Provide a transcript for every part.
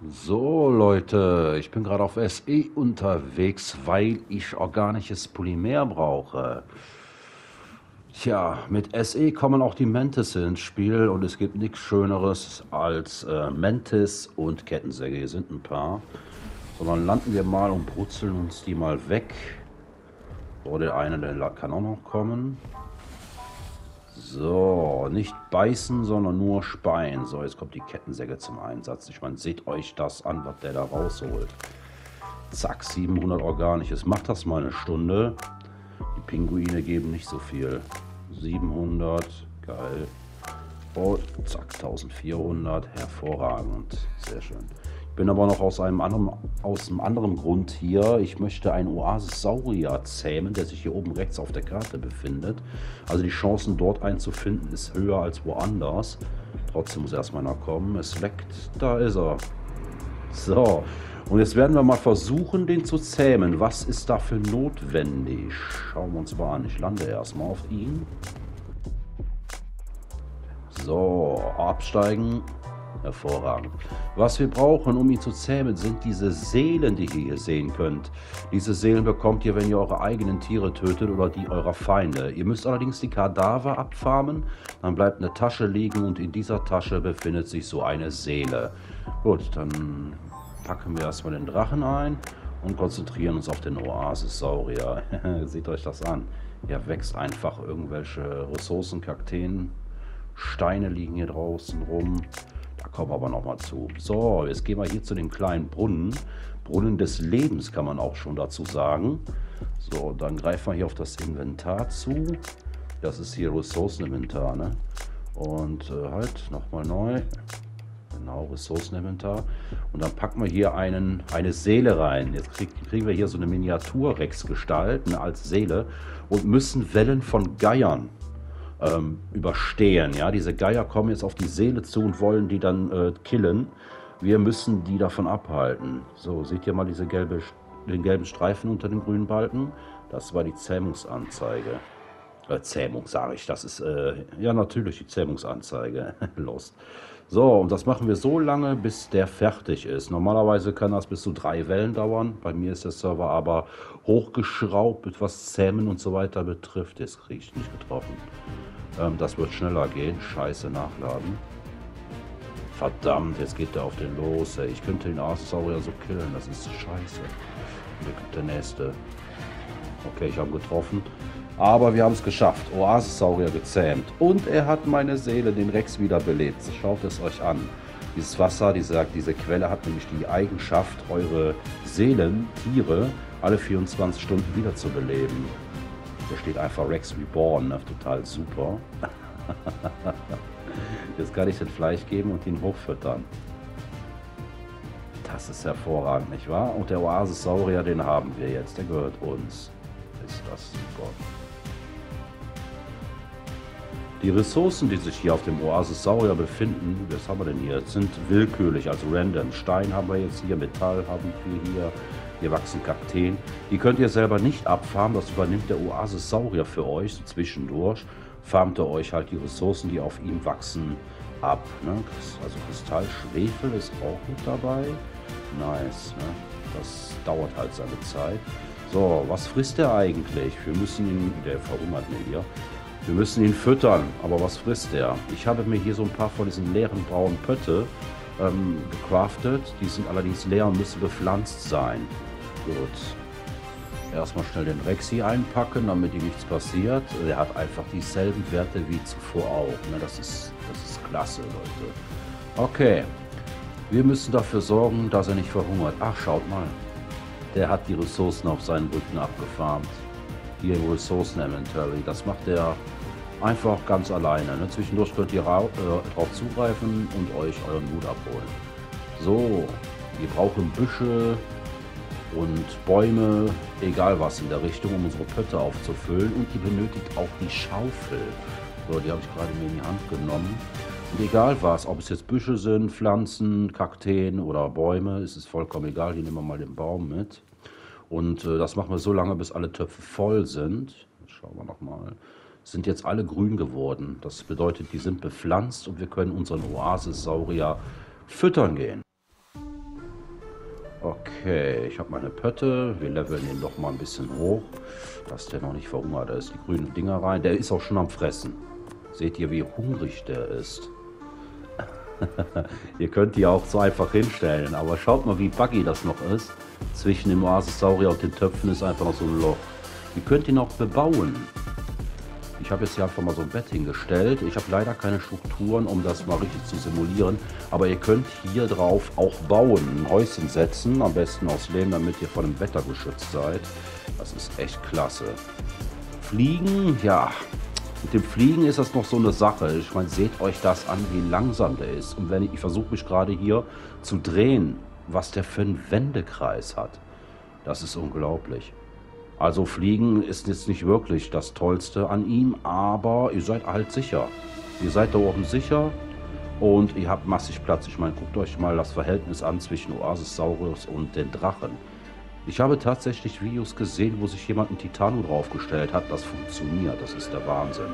So Leute, ich bin gerade auf SE unterwegs, weil ich organisches Polymer brauche. Tja, mit SE kommen auch die Mantis ins Spiel und es gibt nichts Schöneres als Mantis und Kettensäge. Hier sind ein paar. Sondern landen wir mal und brutzeln uns die mal weg. So, der eine, der kann auch noch kommen. So, nicht beißen, sondern nur speien. So, jetzt kommt die Kettensäge zum Einsatz. Ich meine, seht euch das an, was der da rausholt. Zack, 700 organisches. Macht das mal eine Stunde. Die Pinguine geben nicht so viel. 700, geil. Und zack, 1400, hervorragend. Sehr schön. Ich bin aber noch aus einem anderen Grund hier. Ich möchte einen Oasis-Saurier zähmen, der sich hier oben rechts auf der Karte befindet. Also die Chancen dort einzufinden ist höher als woanders. Trotzdem muss erstmal einer kommen. Es leckt, da ist er. So, und jetzt werden wir mal versuchen, den zu zähmen. Was ist dafür notwendig? Schauen wir uns mal an. Ich lande erstmal auf ihn. So, absteigen. Hervorragend. Was wir brauchen, um ihn zu zähmen, sind diese Seelen, die ihr hier sehen könnt. Diese Seelen bekommt ihr, wenn ihr eure eigenen Tiere tötet oder die eurer Feinde. Ihr müsst allerdings die Kadaver abfarmen, dann bleibt eine Tasche liegen und in dieser Tasche befindet sich so eine Seele. Gut, dann packen wir erstmal den Drachen ein und konzentrieren uns auf den Oasis-Saurier. Seht euch das an. Er wächst einfach irgendwelche Ressourcen, Kakteen, Steine liegen hier draußen rum. Da kommen wir aber nochmal zu. So, jetzt gehen wir hier zu dem kleinen Brunnen. Brunnen des Lebens kann man auch schon dazu sagen. So, dann greifen wir hier auf das Inventar zu. Das ist hier Ressourceninventar, ne? Und halt, nochmal neu. Genau, Ressourceninventar. Und dann packen wir hier eine Seele rein. Jetzt kriegen wir hier so eine Miniatur-Rex-Gestalt, ne, als Seele. Und müssen Wellen von Geiern überstehen. Ja, diese Geier kommen jetzt auf die Seele zu und wollen die dann killen. Wir müssen die davon abhalten. So, seht ihr mal den gelben Streifen unter dem grünen Balken? Das war die Zähmungsanzeige. Zähmung sage ich, das ist ja natürlich die Zähmungsanzeige. Lost. So, und das machen wir so lange, bis der fertig ist. Normalerweise kann das bis zu 3 Wellen dauern. Bei mir ist der Server aber hochgeschraubt, was Zähmen und so weiter betrifft. Jetzt kriege ich nicht getroffen. Das wird schneller gehen. Scheiße, nachladen. Verdammt, jetzt geht der auf den los. Ey. Ich könnte den Aassaurier so killen. Das ist scheiße. Hier kommt der nächste. Okay, ich habe getroffen. Aber wir haben es geschafft. Oasis-Saurier gezähmt. Und er hat meine Seele, den Rex, wiederbelebt. Schaut es euch an. Dieses Wasser, diese Quelle hat nämlich die Eigenschaft, eure Seelen, Tiere, alle 24 Stunden wieder zu beleben. Da steht einfach Rex Reborn, ne? Total super. Jetzt kann ich den Fleisch geben und ihn hochfüttern. Das ist hervorragend, nicht wahr? Und der Oasis-Saurier, den haben wir jetzt. Der gehört uns. Ist das super. Die Ressourcen, die sich hier auf dem Oasis-Saurier befinden, was haben wir denn hier? Sind willkürlich, also random. Stein haben wir jetzt hier, Metall haben wir hier. Hier wachsen Kakteen. Die könnt ihr selber nicht abfarmen, das übernimmt der Oasis-Saurier für euch, so zwischendurch. Farmt ihr euch halt die Ressourcen, die auf ihm wachsen, ab. Ne? Also Kristall, Schwefel ist auch mit dabei. Nice, ne? Das dauert halt seine Zeit. So, was frisst der eigentlich? Wir müssen ihn, der verhungert mir hier. Wir müssen ihn füttern, aber was frisst der? Ich habe mir hier so ein paar von diesen leeren braunen Pötte gecraftet. Die sind allerdings leer und müssen bepflanzt sein. Gut. Erstmal schnell den Rex hier einpacken, damit ihm nichts passiert. Er hat einfach dieselben Werte wie zuvor auch. Ne, das ist klasse, Leute. Okay. Wir müssen dafür sorgen, dass er nicht verhungert. Ach, schaut mal. Der hat die Ressourcen auf seinen Rücken abgefarmt. Hier im Ressourcen-Inventory. Das macht er einfach ganz alleine. Ne? Zwischendurch könnt ihr drauf zugreifen und euch euren Loot abholen. So, wir brauchen Büsche und Bäume, egal was in der Richtung, um unsere Pötte aufzufüllen. Und die benötigt auch die Schaufel. So, die habe ich gerade mir in die Hand genommen. Und egal was, ob es jetzt Büsche sind, Pflanzen, Kakteen oder Bäume, ist es vollkommen egal. Hier nehmen wir mal den Baum mit. Und das machen wir so lange, bis alle Töpfe voll sind. Schauen wir nochmal. Sind jetzt alle grün geworden. Das bedeutet, die sind bepflanzt und wir können unseren Oasis-Saurier füttern gehen. Okay, ich habe meine Pötte. Wir leveln ihn doch mal ein bisschen hoch, dass der noch nicht verhungert ist. Die grünen Dinger rein. Der ist auch schon am Fressen. Seht ihr, wie hungrig der ist? Ihr könnt die auch so einfach hinstellen. Aber schaut mal, wie buggy das noch ist. Zwischen dem Oasis-Saurier und den Töpfen ist einfach noch so ein Loch. Ihr könnt ihn auch bebauen. Ich habe jetzt hier einfach mal so ein Bett hingestellt. Ich habe leider keine Strukturen, um das mal richtig zu simulieren. Aber ihr könnt hier drauf auch bauen. Ein Häuschen setzen, am besten aus Lehm, damit ihr vor dem Wetter geschützt seid. Das ist echt klasse. Fliegen, ja. Mit dem Fliegen ist das noch so eine Sache. Ich meine, seht euch das an, wie langsam der ist. Und wenn ich versuche mich gerade hier zu drehen, was der für einen Wendekreis hat. Das ist unglaublich. Also Fliegen ist jetzt nicht wirklich das Tollste an ihm, aber ihr seid halt sicher. Ihr seid da oben sicher und ihr habt massig Platz. Ich meine, guckt euch mal das Verhältnis an zwischen Oasis-Saurier und den Drachen. Ich habe tatsächlich Videos gesehen, wo sich jemand ein Titano draufgestellt hat. Das funktioniert, das ist der Wahnsinn.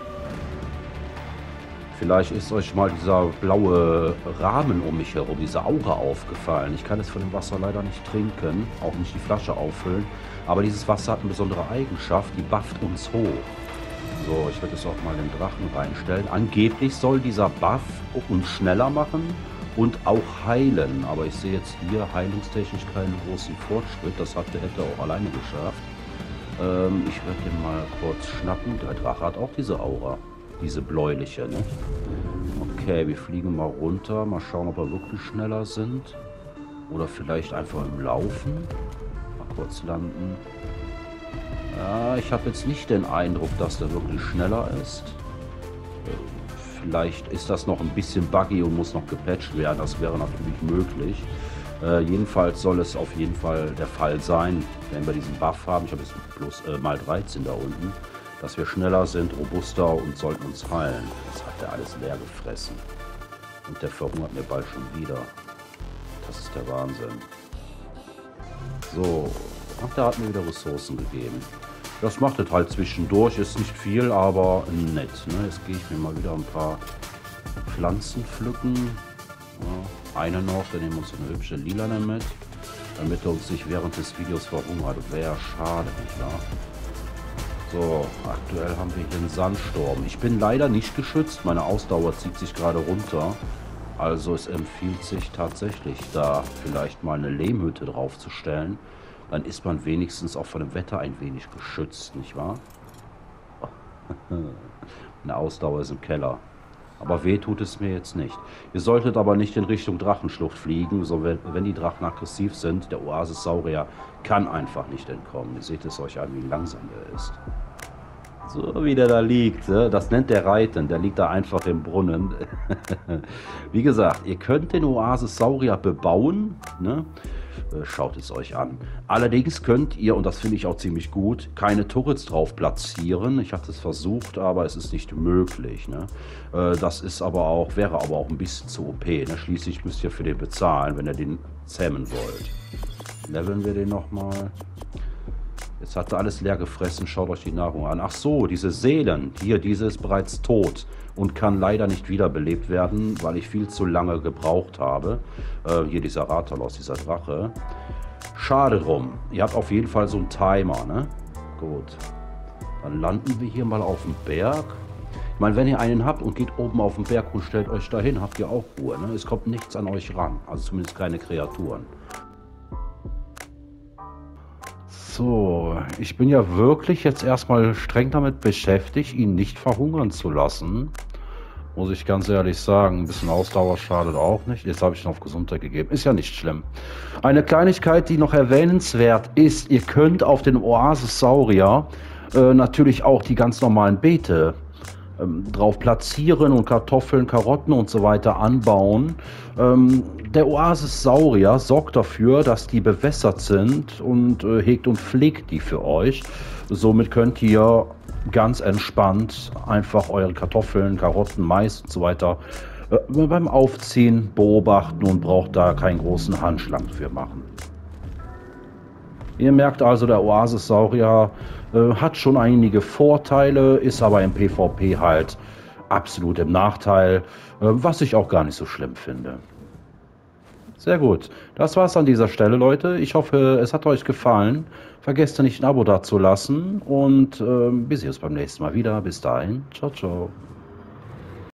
Vielleicht ist euch mal dieser blaue Rahmen um mich herum, diese Aura aufgefallen. Ich kann es von dem Wasser leider nicht trinken, auch nicht die Flasche auffüllen. Aber dieses Wasser hat eine besondere Eigenschaft, die bufft uns hoch. So, ich werde jetzt auch mal den Drachen reinstellen. Angeblich soll dieser Buff uns schneller machen und auch heilen. Aber ich sehe jetzt hier heilungstechnisch keinen großen Fortschritt. Das hätte er auch alleine geschafft. Ich werde den mal kurz schnappen. Der Drache hat auch diese Aura. Diese bläuliche, ne? Okay, wir fliegen mal runter. Mal schauen, ob wir wirklich schneller sind. Oder vielleicht einfach im Laufen. Mal kurz landen. Ja, ich habe jetzt nicht den Eindruck, dass der wirklich schneller ist. Vielleicht ist das noch ein bisschen buggy und muss noch gepatcht werden. Das wäre natürlich möglich. Jedenfalls soll es auf jeden Fall der Fall sein, wenn wir diesen Buff haben. Ich habe jetzt plus mal 13 da unten. Dass wir schneller sind, robuster und sollten uns heilen. Das hat er alles leer gefressen. Und der verhungert mir bald schon wieder. Das ist der Wahnsinn. So. Ach, der hat mir wieder Ressourcen gegeben. Das macht es halt zwischendurch. Ist nicht viel, aber nett. Ne? Jetzt gehe ich mir mal wieder ein paar Pflanzen pflücken. Ja, eine noch. Dann nehmen wir uns eine hübsche Lilane mit. Damit er uns nicht während des Videos verhungert. Wäre schade, nicht wahr? So, aktuell haben wir hier einen Sandsturm. Ich bin leider nicht geschützt. Meine Ausdauer zieht sich gerade runter. Also es empfiehlt sich tatsächlich, da vielleicht mal eine Lehmhütte draufzustellen. Dann ist man wenigstens auch von dem Wetter ein wenig geschützt, nicht wahr? Eine Ausdauer ist im Keller. Aber weh tut es mir jetzt nicht. Ihr solltet aber nicht in Richtung Drachenschlucht fliegen, sondern wenn die Drachen aggressiv sind, der Oasis-Saurier kann einfach nicht entkommen. Ihr seht es euch an, wie langsam er ist. So wie der da liegt, das nennt der Reiten, der liegt da einfach im Brunnen. Wie gesagt, ihr könnt den Oasis-Saurier bebauen, ne? Schaut es euch an. Allerdings könnt ihr, und das finde ich auch ziemlich gut, keine Turrets drauf platzieren. Ich habe es versucht, aber es ist nicht möglich. Ne? Das ist aber auch, wäre aber auch ein bisschen zu OP. Ne? Schließlich müsst ihr für den bezahlen, wenn ihr den zähmen wollt. Leveln wir den nochmal. Jetzt hat er alles leer gefressen. Schaut euch die Nahrung an. Ach so, diese Seelen. Hier, diese ist bereits tot und kann leider nicht wiederbelebt werden, weil ich viel zu lange gebraucht habe. Hier dieser Rathalos, dieser Drache. Schade drum. Ihr habt auf jeden Fall so einen Timer, ne? Gut. Dann landen wir hier mal auf dem Berg. Ich meine, wenn ihr einen habt und geht oben auf den Berg und stellt euch dahin, habt ihr auch Ruhe, ne? Es kommt nichts an euch ran. Also zumindest keine Kreaturen. So, ich bin ja wirklich jetzt erstmal streng damit beschäftigt, ihn nicht verhungern zu lassen. Muss ich ganz ehrlich sagen, ein bisschen Ausdauer schadet auch nicht. Jetzt habe ich ihn auf Gesundheit gegeben. Ist ja nicht schlimm. Eine Kleinigkeit, die noch erwähnenswert ist, ihr könnt auf den Oasis-Saurier natürlich auch die ganz normalen Beete drauf platzieren und Kartoffeln, Karotten und so weiter anbauen. Der Oasis-Saurier sorgt dafür, dass die bewässert sind und hegt und pflegt die für euch. Somit könnt ihr ganz entspannt einfach eure Kartoffeln, Karotten, Mais und so weiter beim Aufziehen beobachten und braucht da keinen großen Handschlag für machen. Ihr merkt also, der Oasis-Saurier hat schon einige Vorteile, ist aber im PvP halt absolut im Nachteil, was ich auch gar nicht so schlimm finde. Sehr gut. Das war's an dieser Stelle, Leute. Ich hoffe, es hat euch gefallen. Vergesst nicht, ein Abo dazulassen und wir sehen uns beim nächsten Mal wieder. Bis dahin. Ciao, ciao.